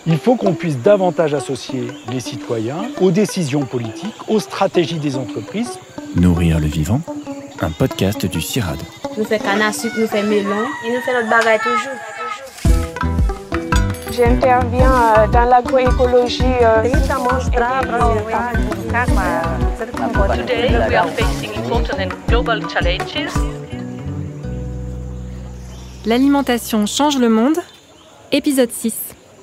Il faut qu'on puisse davantage associer les citoyens aux décisions politiques, aux stratégies des entreprises. Nourrir le vivant, un podcast du CIRAD. Nous faisons canne à sucre, nous faisons melon et nous faisons notre bagaille toujours. J'interviens dans l'agroécologie. Today we are facing important and global challenges. L'alimentation change le monde, épisode 6.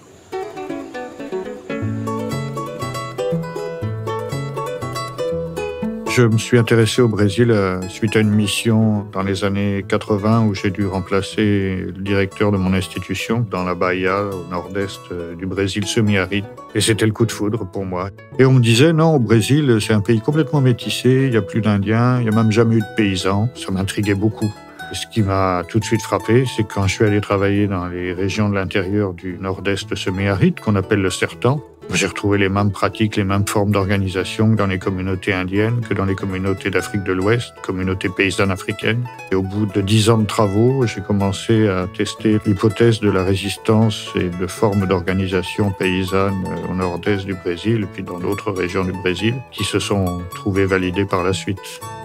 Je me suis intéressé au Brésil suite à une mission dans les années 80 où j'ai dû remplacer le directeur de mon institution dans la Bahia, au nord-est du Brésil semi-aride. Et c'était le coup de foudre pour moi. Et on me disait, non, au Brésil, c'est un pays complètement métissé, il n'y a plus d'Indiens, il n'y a même jamais eu de paysans. Ça m'intriguait beaucoup. Et ce qui m'a tout de suite frappé, c'est quand je suis allé travailler dans les régions de l'intérieur du nord-est semi-aride, qu'on appelle le Sertão, j'ai retrouvé les mêmes pratiques, les mêmes formes d'organisation que dans les communautés indiennes, que dans les communautés d'Afrique de l'Ouest, communautés paysannes africaines. Et au bout de 10 ans de travaux, j'ai commencé à tester l'hypothèse de la résistance et de formes d'organisation paysanne au nord-est du Brésil, et puis dans d'autres régions du Brésil, qui se sont trouvées validées par la suite.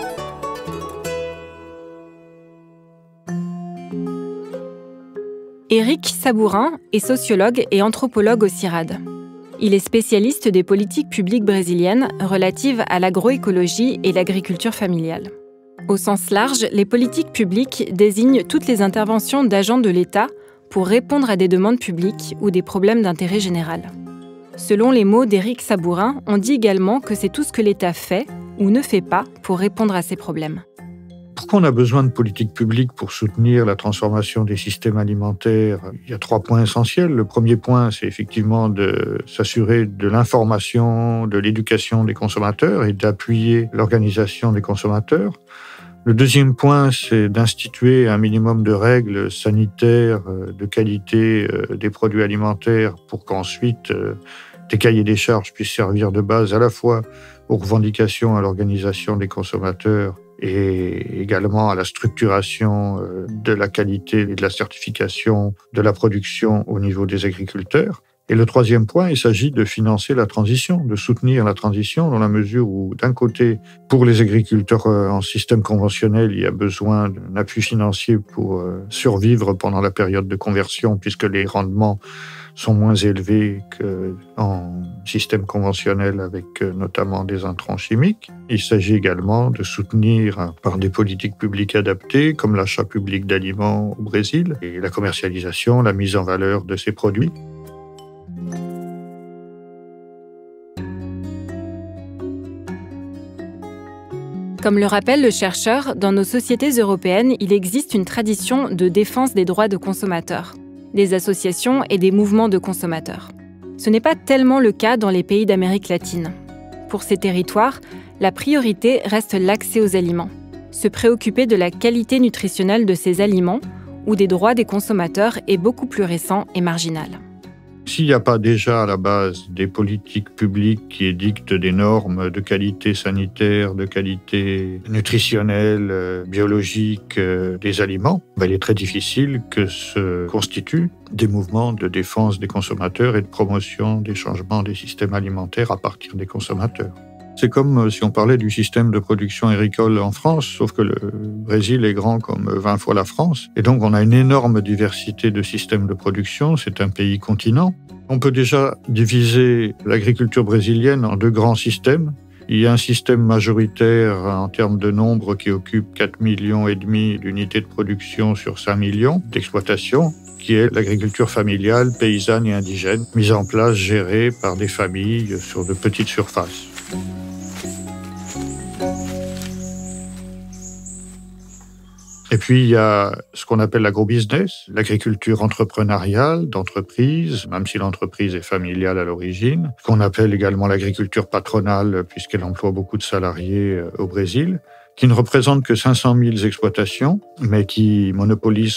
Éric Sabourin est sociologue et anthropologue au CIRAD. Il est spécialiste des politiques publiques brésiliennes relatives à l'agroécologie et l'agriculture familiale. Au sens large, les politiques publiques désignent toutes les interventions d'agents de l'État pour répondre à des demandes publiques ou des problèmes d'intérêt général. Selon les mots d'Éric Sabourin, on dit également que c'est tout ce que l'État fait ou ne fait pas pour répondre à ces problèmes. Pourquoi on a besoin de politiques publiques pour soutenir la transformation des systèmes alimentaires? Il y a 3 points essentiels. Le premier point, c'est effectivement de s'assurer de l'information, de l'éducation des consommateurs et d'appuyer l'organisation des consommateurs. Le deuxième point, c'est d'instituer un minimum de règles sanitaires, de qualité des produits alimentaires pour qu'ensuite des cahiers des charges puissent servir de base à la fois aux revendications, à l'organisation des consommateurs et également à la structuration de la qualité et de la certification de la production au niveau des agriculteurs. Et le troisième point, il s'agit de financer la transition, de soutenir la transition dans la mesure où, d'un côté, pour les agriculteurs en système conventionnel, il y a besoin d'un appui financier pour survivre pendant la période de conversion puisque les rendements sont moins élevés qu'en système conventionnel avec notamment des intrants chimiques. Il s'agit également de soutenir par des politiques publiques adaptées comme l'achat public d'aliments au Brésil et la commercialisation, la mise en valeur de ces produits. Comme le rappelle le chercheur, dans nos sociétés européennes, il existe une tradition de défense des droits de consommateurs, des associations et des mouvements de consommateurs. Ce n'est pas tellement le cas dans les pays d'Amérique latine. Pour ces territoires, la priorité reste l'accès aux aliments. Se préoccuper de la qualité nutritionnelle de ces aliments ou des droits des consommateurs est beaucoup plus récent et marginal. S'il n'y a pas déjà à la base des politiques publiques qui édictent des normes de qualité sanitaire, de qualité nutritionnelle, biologique des aliments, il est très difficile que se constituent des mouvements de défense des consommateurs et de promotion des changements des systèmes alimentaires à partir des consommateurs. C'est comme si on parlait du système de production agricole en France, sauf que le Brésil est grand comme 20 fois la France. Et donc, on a une énorme diversité de systèmes de production. C'est un pays continent. On peut déjà diviser l'agriculture brésilienne en 2 grands systèmes. Il y a un système majoritaire en termes de nombre qui occupe 4,5 millions d'unités de production sur 5 millions d'exploitations, qui est l'agriculture familiale, paysanne et indigène, mise en place, gérée par des familles sur de petites surfaces. Et puis, il y a ce qu'on appelle l'agrobusiness, l'agriculture entrepreneuriale, d'entreprise, même si l'entreprise est familiale à l'origine, ce qu'on appelle également l'agriculture patronale, puisqu'elle emploie beaucoup de salariés au Brésil, qui ne représente que 500 000 exploitations, mais qui monopolise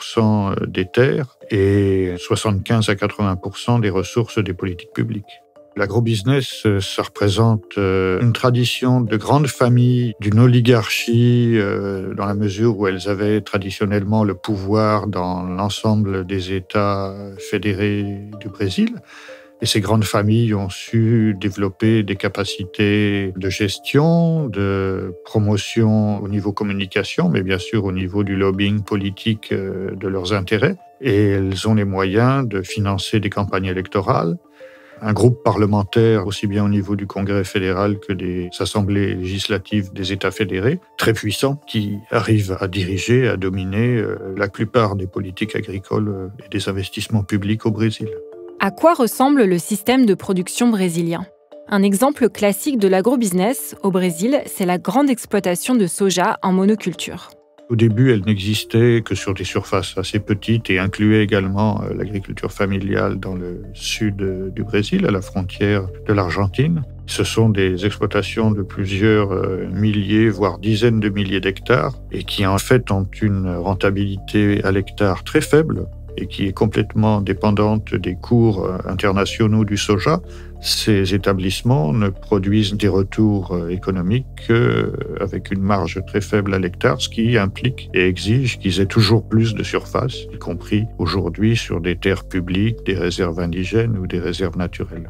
75% des terres et 75 à 80% des ressources des politiques publiques. L'agrobusiness, ça représente une tradition de grandes familles, d'une oligarchie, dans la mesure où elles avaient traditionnellement le pouvoir dans l'ensemble des États fédérés du Brésil. Et ces grandes familles ont su développer des capacités de gestion, de promotion au niveau communication, mais bien sûr au niveau du lobbying politique de leurs intérêts. Et elles ont les moyens de financer des campagnes électorales. Un groupe parlementaire, aussi bien au niveau du Congrès fédéral que des assemblées législatives des États fédérés, très puissant, qui arrive à diriger, à dominer la plupart des politiques agricoles et des investissements publics au Brésil. À quoi ressemble le système de production brésilien ? Un exemple classique de l'agrobusiness au Brésil, c'est la grande exploitation de soja en monoculture. Au début, elle n'existait que sur des surfaces assez petites et incluait également l'agriculture familiale dans le sud du Brésil, à la frontière de l'Argentine. Ce sont des exploitations de plusieurs milliers, voire dizaines de milliers d'hectares et qui en fait ont une rentabilité à l'hectare très faible et qui est complètement dépendante des cours internationaux du soja. Ces établissements ne produisent des retours économiques qu'avec une marge très faible à l'hectare, ce qui implique et exige qu'ils aient toujours plus de surface, y compris aujourd'hui sur des terres publiques, des réserves indigènes ou des réserves naturelles.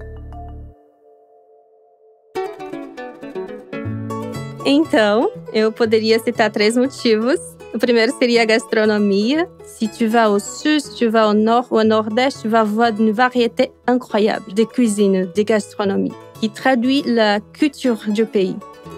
Então, eu poderia citar 3 motivos. O primeiro seria a gastronomia. Si tu vas au sud, si tu vas au nord ou au nord-est, tu vas voir une variété incroyable de cuisine, de gastronomie, qui traduit la culture du pays.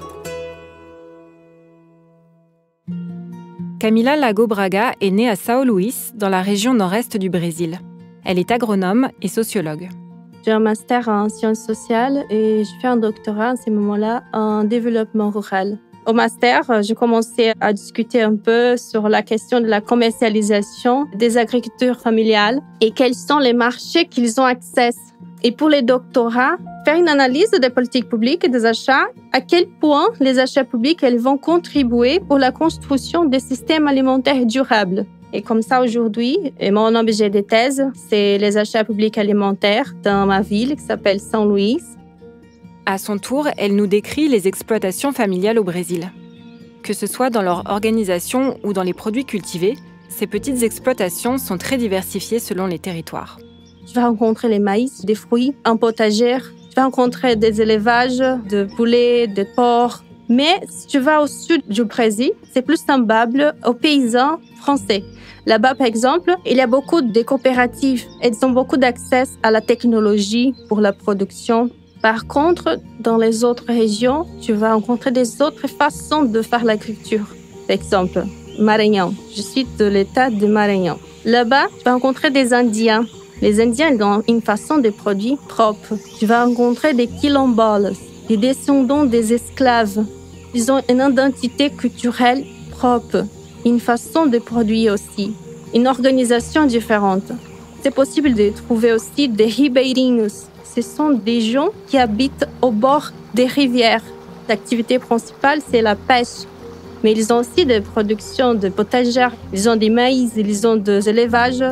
Camila Lago Braga est née à São Luís, dans la région nord-est du Brésil. Elle est agronome et sociologue. J'ai un master en sciences sociales et je fais un doctorat à ce moment-là en développement rural. Au master, j'ai commencé à discuter un peu sur la question de la commercialisation des agricultures familiales et quels sont les marchés qu'ils ont accès. Et pour les doctorats, faire une analyse des politiques publiques et des achats, à quel point les achats publics elles vont contribuer pour la construction des systèmes alimentaires durables. Et comme ça, aujourd'hui, mon objet de thèse, c'est les achats publics alimentaires dans ma ville qui s'appelle São Luís. À son tour, elle nous décrit les exploitations familiales au Brésil. Que ce soit dans leur organisation ou dans les produits cultivés, ces petites exploitations sont très diversifiées selon les territoires. Tu vas rencontrer les maïs, des fruits, un potager. Tu vas rencontrer des élevages de poulets, de porcs. Mais si tu vas au sud du Brésil, c'est plus semblable aux paysans français. Là-bas, par exemple, il y a beaucoup de coopératives. Elles ont beaucoup d'accès à la technologie pour la production. Par contre, dans les autres régions, tu vas rencontrer des autres façons de faire l'agriculture. Par exemple, Maranhão. Je suis de l'état de Maranhão. Là-bas, tu vas rencontrer des Indiens. Les Indiens ont une façon de produire propre. Tu vas rencontrer des quilombolas, des descendants des esclaves. Ils ont une identité culturelle propre, une façon de produire aussi, une organisation différente. C'est possible de trouver aussi des ribeirinhos. Ce sont des gens qui habitent au bord des rivières. L'activité principale, c'est la pêche. Mais ils ont aussi des productions de potagères. Ils ont des maïs, ils ont des élevages.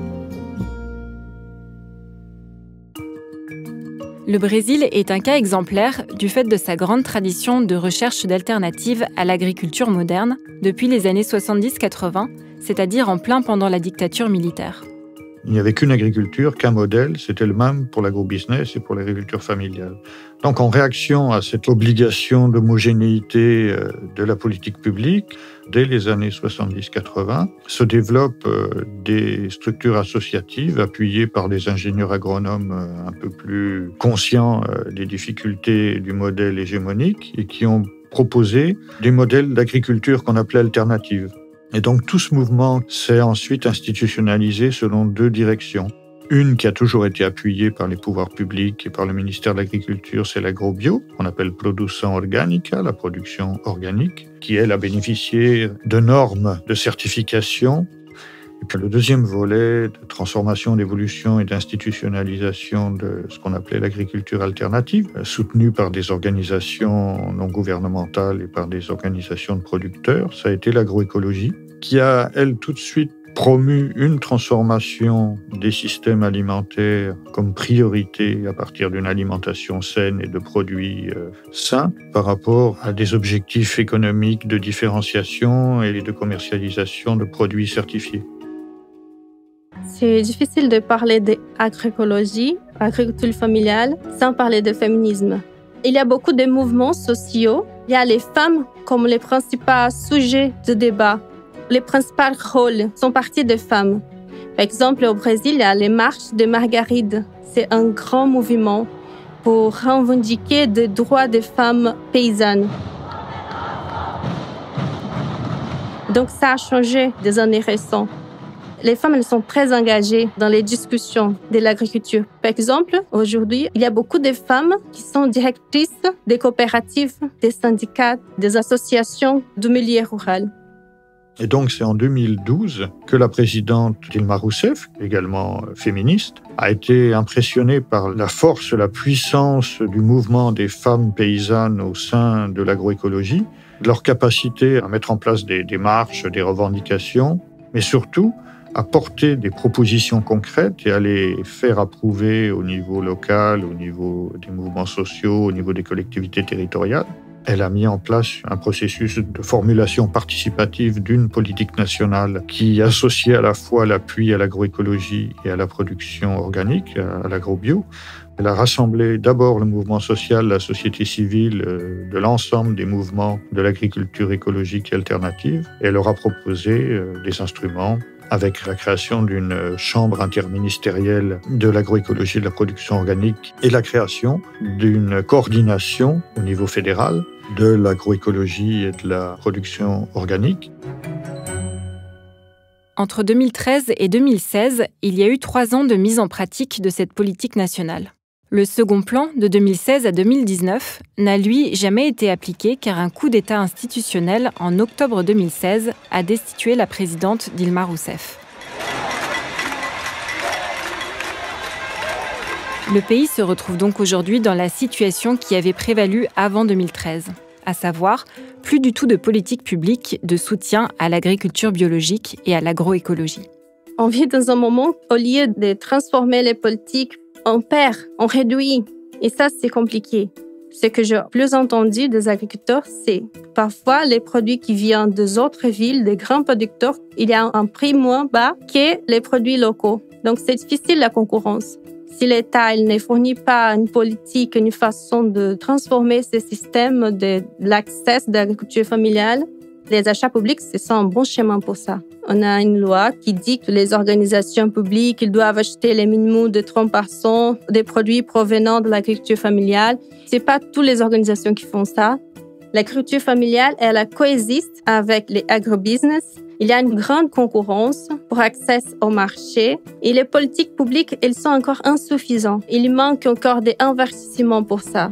Le Brésil est un cas exemplaire du fait de sa grande tradition de recherche d'alternatives à l'agriculture moderne depuis les années 70-80, c'est-à-dire en plein pendant la dictature militaire. Il n'y avait qu'une agriculture, qu'un modèle, c'était le même pour l'agrobusiness et pour l'agriculture familiale. Donc en réaction à cette obligation d'homogénéité de la politique publique, dès les années 70-80, se développent des structures associatives appuyées par des ingénieurs agronomes un peu plus conscients des difficultés du modèle hégémonique et qui ont proposé des modèles d'agriculture qu'on appelait alternatives. Et donc tout ce mouvement s'est ensuite institutionnalisé selon 2 directions. Une qui a toujours été appuyée par les pouvoirs publics et par le ministère de l'Agriculture, c'est l'agrobio, qu'on appelle produção orgânica, la production organique, qui elle a bénéficié de normes de certification. Et puis le deuxième volet de transformation, d'évolution et d'institutionnalisation de ce qu'on appelait l'agriculture alternative, soutenue par des organisations non gouvernementales et par des organisations de producteurs, ça a été l'agroécologie, qui a, elle, tout de suite promu une transformation des systèmes alimentaires comme priorité à partir d'une alimentation saine et de produits sains par rapport à des objectifs économiques de différenciation et de commercialisation de produits certifiés. C'est difficile de parler d'agroécologie, agriculture familiale, sans parler de féminisme. Il y a beaucoup de mouvements sociaux. Il y a les femmes comme les principaux sujets de débat. Les principaux rôles sont partis des femmes. Par exemple, au Brésil, il y a les marches de Margaride. C'est un grand mouvement pour revendiquer les droits des femmes paysannes. Donc ça a changé des années récentes. Les femmes, elles sont très engagées dans les discussions de l'agriculture. Par exemple, aujourd'hui, il y a beaucoup de femmes qui sont directrices des coopératives, des syndicats, des associations du milieu rural. Et donc, c'est en 2012 que la présidente Dilma Rousseff, également féministe, a été impressionnée par la force, la puissance du mouvement des femmes paysannes au sein de l'agroécologie, leur capacité à mettre en place des démarches, des revendications, mais surtout à porter des propositions concrètes et à les faire approuver au niveau local, au niveau des mouvements sociaux, au niveau des collectivités territoriales. Elle a mis en place un processus de formulation participative d'une politique nationale qui associait à la fois l'appui à l'agroécologie et à la production organique, à l'agrobio. Elle a rassemblé d'abord le mouvement social, la société civile, de l'ensemble des mouvements de l'agriculture écologique et alternative. Et elle leur a proposé des instruments avec la création d'une chambre interministérielle de l'agroécologie et de la production organique et la création d'une coordination au niveau fédéral de l'agroécologie et de la production organique. Entre 2013 et 2016, il y a eu 3 ans de mise en pratique de cette politique nationale. Le second plan, de 2016 à 2019, n'a lui jamais été appliqué car un coup d'État institutionnel en octobre 2016 a destitué la présidente Dilma Rousseff. Le pays se retrouve donc aujourd'hui dans la situation qui avait prévalu avant 2013, à savoir plus du tout de politique publique de soutien à l'agriculture biologique et à l'agroécologie. On vit dans un moment, au lieu de transformer les politiques, on perd, on réduit. Et ça, c'est compliqué. Ce que j'ai plus entendu des agriculteurs, c'est parfois les produits qui viennent des autres villes, des grands producteurs, il y a un prix moins bas que les produits locaux. Donc, c'est difficile la concurrence. Si l'État ne fournit pas une politique, une façon de transformer ce système de l'accès de l'agriculture familiale, les achats publics, c'est un bon chemin pour ça. On a une loi qui dit que les organisations publiques ils doivent acheter les minimums de 30% des produits provenant de l'agriculture familiale. Ce n'est pas toutes les organisations qui font ça. L'agriculture familiale, elle coexiste avec les agrobusiness. Il y a une grande concurrence pour accès au marché et les politiques publiques, elles sont encore insuffisantes. Il manque encore des investissements pour ça.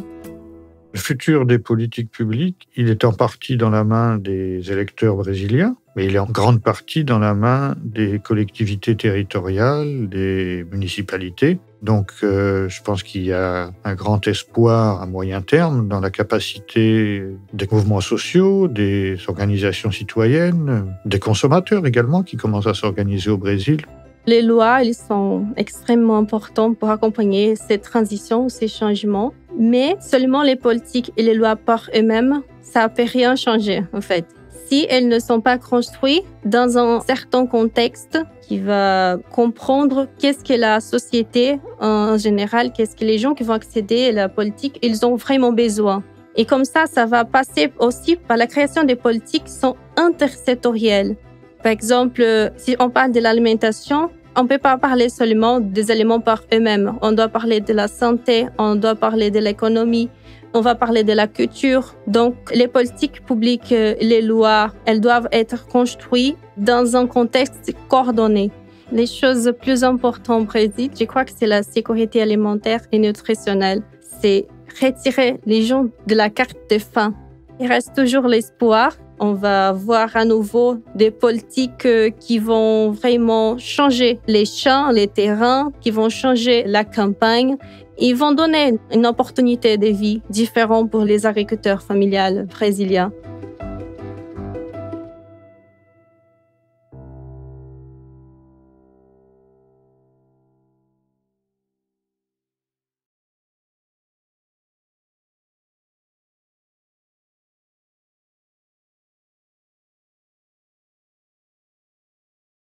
Le futur des politiques publiques, il est en partie dans la main des électeurs brésiliens, mais il est en grande partie dans la main des collectivités territoriales, des municipalités. Donc, je pense qu'il y a un grand espoir à moyen terme dans la capacité des mouvements sociaux, des organisations citoyennes, des consommateurs également qui commencent à s'organiser au Brésil. Les lois, elles sont extrêmement importantes pour accompagner ces transitions, ces changements. Mais seulement les politiques et les lois par eux-mêmes, ça ne peut rien changer, en fait. Si elles ne sont pas construites dans un certain contexte qui va comprendre qu'est-ce que la société en général, qu'est-ce que les gens qui vont accéder à la politique, ils ont vraiment besoin. Et comme ça va passer aussi par la création des politiques qui sont intersectorielles. Par exemple, si on parle de l'alimentation, on ne peut pas parler seulement des aliments par eux-mêmes. On doit parler de la santé, on doit parler de l'économie, on va parler de la culture. Donc, les politiques publiques, les lois, elles doivent être construites dans un contexte coordonné. Les choses plus importantes au Brésil, je crois que c'est la sécurité alimentaire et nutritionnelle. C'est retirer les gens de la carte de faim. Il reste toujours l'espoir. On va voir à nouveau des politiques qui vont vraiment changer les champs, les terrains, qui vont changer la campagne. Ils vont donner une opportunité de vie différente pour les agriculteurs familiales brésiliens.